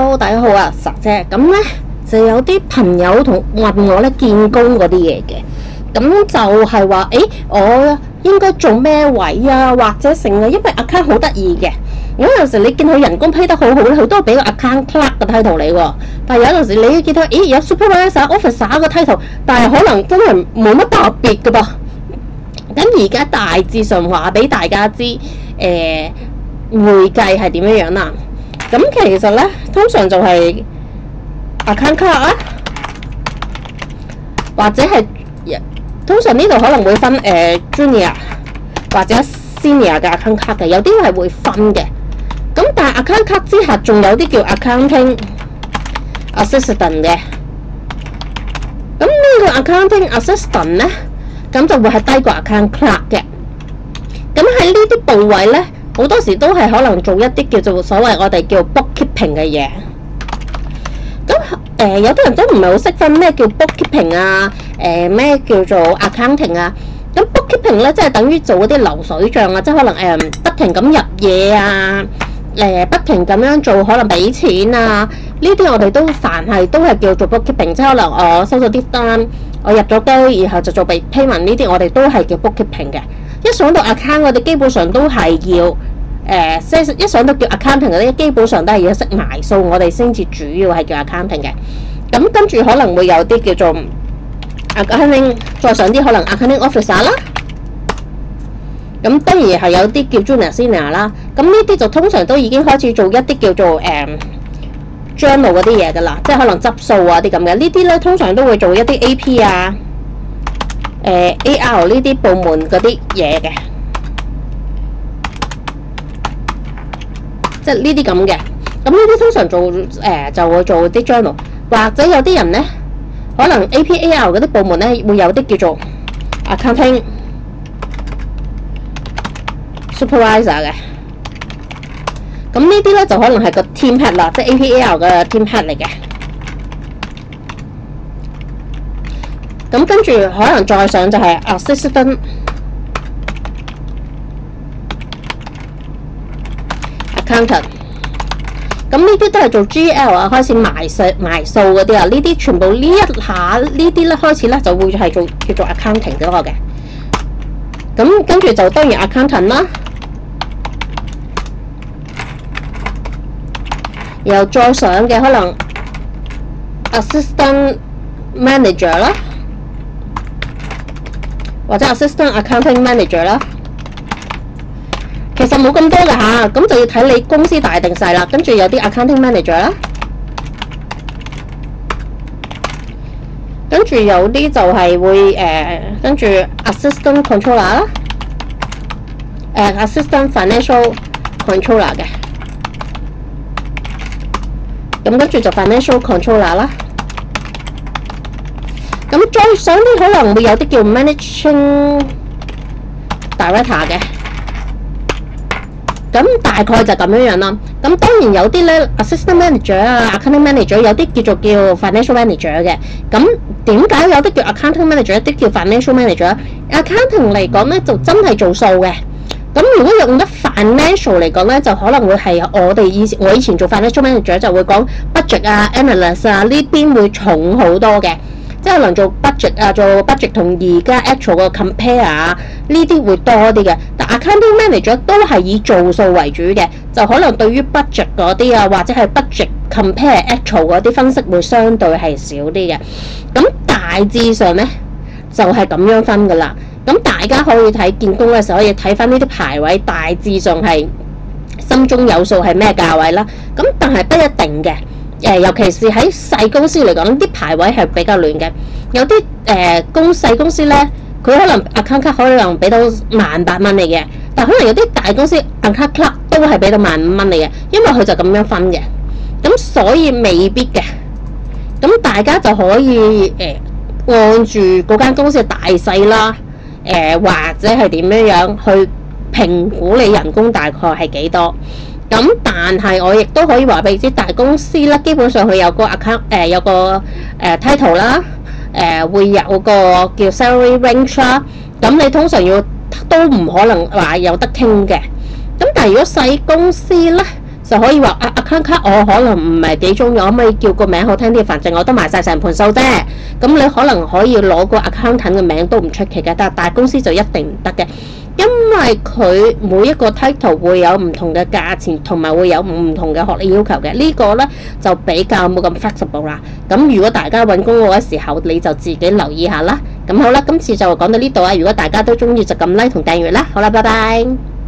Hello， 大家好啊，實姐。咁咧就有啲朋友問我咧見工嗰啲嘢嘅，咁就係話我應該做咩位啊，或者成啊，因為 account 好得意嘅。有陣時你見佢人工批得好好咧，佢都係俾個 account clerk 嘅 title 你喎。但係有陣時你見到有 supervisor、officer 個 title， 但係可能真係冇乜特別嘅噃。咁而家大致上話俾大家知，會計係點樣樣啦。咁其實咧，通常就係 account clerk 啊，或者係通常呢度可能會分junior 或者 senior 嘅 account clerk 嘅，有啲係會分嘅。咁但係 account clerk 之下，仲有啲叫 accounting assistant 嘅。咁呢個 accounting assistant 咧，咁就會係低過 account clerk 嘅。咁喺呢啲部位咧，好多時都係可能做一啲叫做所謂我哋叫 bookkeeping 嘅嘢。咁有啲人都唔係好識分咩叫 bookkeeping 啊，咩叫做 accounting 啊。咁 bookkeeping 咧，即係等於做嗰啲流水帳啊，即係可能不停咁入嘢啊，不停咁樣做，可能俾錢啊，呢啲我哋都凡係都係叫做 bookkeeping， 即係可能我收咗啲單，我入咗機，然後就做俾 payment， 呢啲我哋都係叫 bookkeeping 嘅。一上到 account， 我哋基本上都係要一上到叫 accounting 嗰啲，基本上都係要識埋數，我哋先至主要係叫 accounting 嘅。咁跟住可能會有啲叫做 accounting， 再上啲可能 accounting officer 啦。咁當然係有啲叫 junior senior 啦。咁呢啲就通常都已經開始做一啲叫做journal 嗰啲嘢㗎啦，即係可能執數啊啲咁嘅。呢啲咧通常都會做一啲 AP 啊、AR 呢啲部門嗰啲嘢嘅，即係呢啲咁嘅。咁呢啲通常做就會做啲 journal， 或者有啲人咧可能 AP、AR 嗰啲部門咧會有啲叫做 accounting supervisor 嘅。咁呢啲咧就可能係個 team head 啦，即係 AP、AR 嘅 team head 嚟嘅。咁跟住可能再上就係 assistant accountant。咁呢啲都係做 GL 啊，開始埋數嗰啲啊，呢啲全部呢一下呢啲咧開始咧就會係叫做 accounting 嗰個嘅。咁跟住就當然 accountant 啦，然後再上嘅可能 assistant manager 啦，或者 assistant accounting manager 啦。其實冇咁多㗎吓，咁就要睇你公司大定細啦。跟住有啲 accounting manager 啦，跟住有啲就係會跟住 assistant controller 啦，assistant financial controller 嘅。咁跟住就 financial controller 啦。咁再上啲可能會有啲叫 managing director 嘅。咁大概就咁樣樣啦。咁當然有啲咧 assistant manager 啊、accounting manager， 有啲叫 financial manager 嘅。咁點解有啲叫 accounting manager， 有啲叫 financial manager？accounting 嚟講咧就真係做數嘅。咁如果用得 financial 嚟講咧，就可能會係我以前做 financial manager 就會講 budget 啊、analyst 啊呢邊會重好多嘅。即係可能做 budget 啊，做 budget 同而家 actual 個 compare 啊，呢啲會多啲嘅。但 accounting manager 都係以做數為主嘅，就可能對於 budget 嗰啲啊，或者係 budget compare actual 嗰啲分析會相對係少啲嘅。咁大致上咧就係咁樣分噶啦。咁大家可以睇見工嘅時候，可以睇翻呢啲排位，大致上係心中有數係咩價位啦。咁但係不一定嘅。尤其是喺細公司嚟講，啲排位係比較亂嘅。有啲細公司咧，佢可能 account clerk 可能俾到18,000蚊你嘅，但可能有啲大公司 account clerk 都係俾到15,000蚊你嘅，因為佢就咁樣分嘅。咁所以未必嘅。咁大家就可以按住嗰間公司嘅大細啦，或者係點樣樣去評估你人工大概係幾多。咁但係我亦都可以話俾你知，大公司咧基本上佢有個 account 有個title 啦，會有個叫 salary range 啦。咁你通常都唔可能話有得傾嘅。咁但係如果細公司咧， 就可以話account 卡我可能唔係幾中意，可唔可以叫個名好聽啲？反正我都賣晒成盤數啫。咁你可能可以攞個 accountant 嘅名都唔出奇嘅，但係大公司就一定唔得嘅，因為佢每一個 title 會有唔同嘅價錢，同埋會有唔同嘅學歷要求嘅。呢個呢就比較冇咁 flexible 啦。咁如果大家揾工嗰時候，你就自己留意下啦。咁好啦，今次就講到呢度啊。如果大家都中意就撳 like 同訂閱啦。好啦，拜拜。